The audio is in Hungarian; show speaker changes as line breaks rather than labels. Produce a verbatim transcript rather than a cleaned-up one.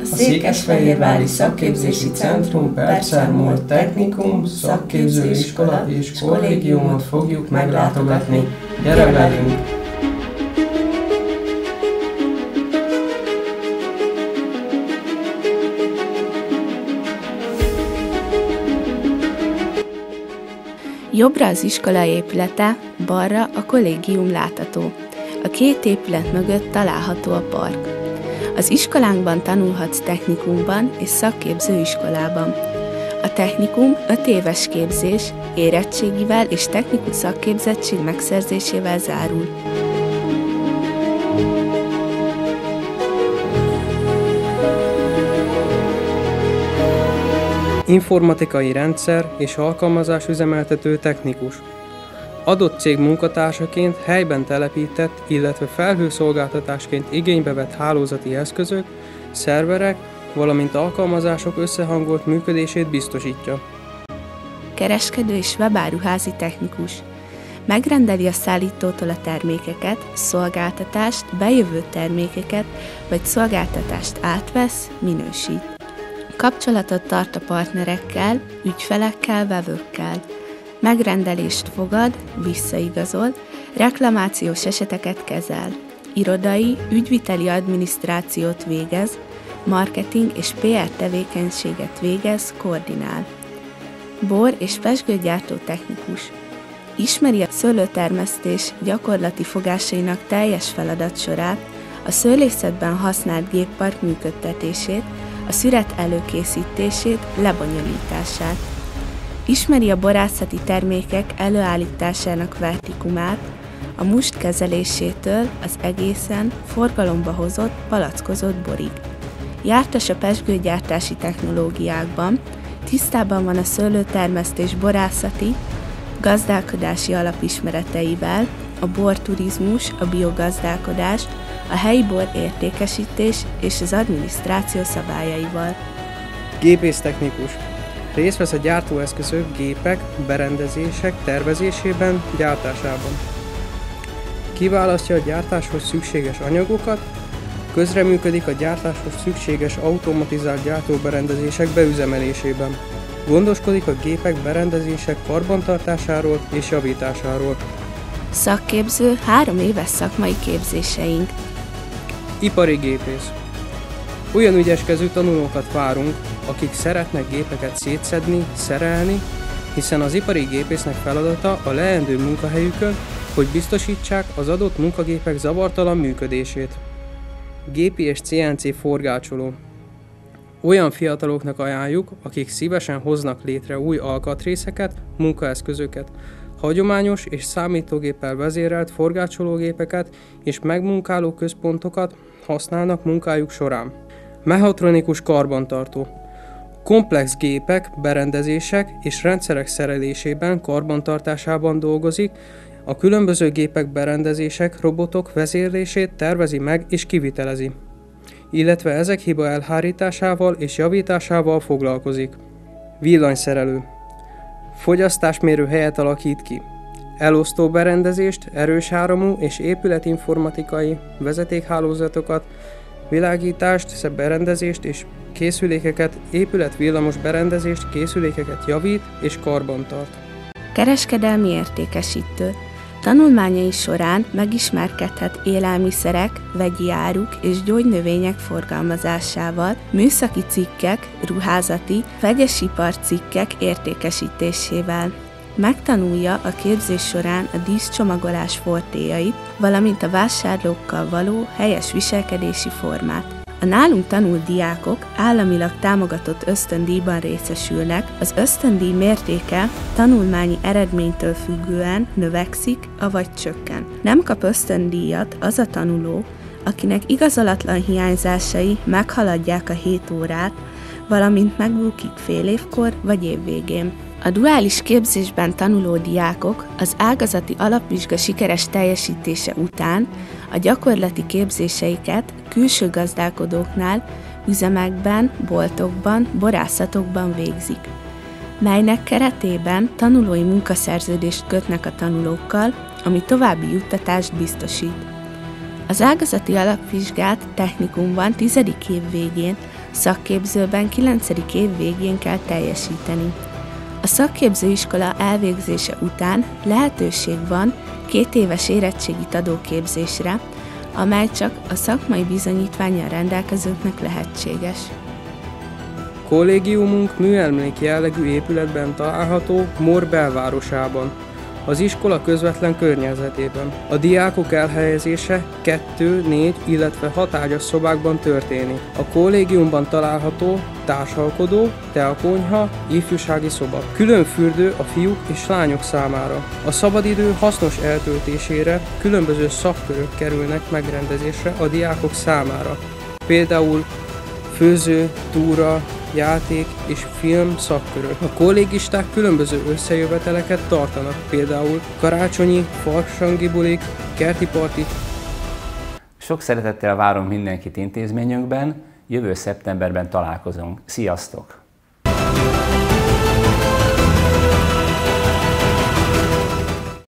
Székesfehérvári Szakképzési Centrum Percser-Molt Technikum, szakképzőiskola és kollégiumot fogjuk meglátogatni. Gyere velünk!
Jobbra az iskola épülete, balra a kollégium látható. A két épület mögött található a park. Az iskolánkban tanulhatsz technikumban és szakképzőiskolában. A technikum öt éves képzés, érettségivel és technikus szakképzettség megszerzésével zárul.
Informatikai rendszer és alkalmazás üzemeltető technikus. Adott cég munkatársaként helyben telepített, illetve felhőszolgáltatásként igénybe vett hálózati eszközök, szerverek, valamint alkalmazások összehangolt működését biztosítja.
Kereskedő és webáruházi technikus. Megrendeli a szállítótól a termékeket, szolgáltatást, bejövő termékeket vagy szolgáltatást átvesz, minősít. Kapcsolatot tart a partnerekkel, ügyfelekkel, vevőkkel. Megrendelést fogad, visszaigazol, reklamációs eseteket kezel. Irodai, ügyviteli adminisztrációt végez, marketing és pé er tevékenységet végez, koordinál. Bor- és pezsgőgyártó technikus. Ismeri a szőlőtermesztés gyakorlati fogásainak teljes feladatsorát, a szőlészetben használt géppark működtetését, a szüret előkészítését, lebonyolítását. Ismeri a borászati termékek előállításának vertikumát, a must kezelésétől az egészen forgalomba hozott, palackozott borig. Jártas a pezsgőgyártási technológiákban, tisztában van a szőlőtermesztés borászati, gazdálkodási alapismereteivel, a borturizmus, a biogazdálkodás, a helyi bor értékesítés és az adminisztráció szabályaival.
Gépésztechnikus. Részt vesz a gyártóeszközök, gépek, berendezések tervezésében, gyártásában. Kiválasztja a gyártáshoz szükséges anyagokat, közreműködik a gyártáshoz szükséges automatizált gyártóberendezések beüzemelésében. Gondoskodik a gépek, berendezések karbantartásáról és javításáról.
Szakképző, három éves szakmai képzéseink.
Ipari gépész. Olyan ügyeskező tanulókat várunk, akik szeretnek gépeket szétszedni, szerelni, hiszen az ipari gépésznek feladata a leendő munkahelyükön, hogy biztosítsák az adott munkagépek zavartalan működését. Gépi és cé en cé forgácsoló. Olyan fiataloknak ajánljuk, akik szívesen hoznak létre új alkatrészeket, munkaeszközöket, hagyományos és számítógéppel vezérelt forgácsológépeket és megmunkáló központokat használnak munkájuk során. Mechatronikus karbantartó. Komplex gépek, berendezések és rendszerek szerelésében, karbantartásában dolgozik, a különböző gépek, berendezések, robotok vezérlését tervezi meg és kivitelezi, illetve ezek hiba elhárításával és javításával foglalkozik. Villanyszerelő. Fogyasztásmérő helyet alakít ki. Elosztó berendezést, erős áramú és épületinformatikai vezetékhálózatokat, világítást, berendezést és készülékeket, épület villamos berendezést, készülékeket javít és karbantart.
Kereskedelmi értékesítő. Tanulmányai során megismerkedhet élelmiszerek, vegyi áruk és gyógynövények forgalmazásával, műszaki cikkek, ruházati, vegyesipar cikkek értékesítésével. Megtanulja a képzés során a díszcsomagolás fortéjait, valamint a vásárlókkal való helyes viselkedési formát. A nálunk tanult diákok államilag támogatott ösztöndíjban részesülnek, az ösztöndíj mértéke tanulmányi eredménytől függően növekszik, avagy csökken. Nem kap ösztöndíjat az a tanuló, akinek igazolatlan hiányzásai meghaladják a hét órát, valamint megbukik fél évkor vagy évvégén. A duális képzésben tanuló diákok az ágazati alapvizsga sikeres teljesítése után a gyakorlati képzéseiket külső gazdálkodóknál, üzemekben, boltokban, borászatokban végzik, melynek keretében tanulói munkaszerződést kötnek a tanulókkal, ami további juttatást biztosít. Az ágazati alapvizsgát technikumban tizedik év végén Szakképzőben kilencedik év végén kell teljesíteni. A szakképzőiskola elvégzése után lehetőség van két éves érettségi tanúképzésre, amely csak a szakmai bizonyítvánnyal rendelkezőknek lehetséges.
Kollégiumunk műemléki jellegű épületben található Mór belvárosában, az iskola közvetlen környezetében. A diákok elhelyezése kettő, négy, illetve hat ágyas szobákban történik. A kollégiumban található társalkodó, teakonyha, ifjúsági szoba. Külön fürdő a fiúk és lányok számára. A szabadidő hasznos eltöltésére különböző szakkörök kerülnek megrendezésre a diákok számára. Például főző, túra, játék és film szakkörök. A kollégisták különböző összejöveteleket tartanak, például karácsonyi, farsangi bulik, kerti partit.
Sok szeretettel várom mindenkit intézményünkben, jövő szeptemberben találkozunk. Sziasztok!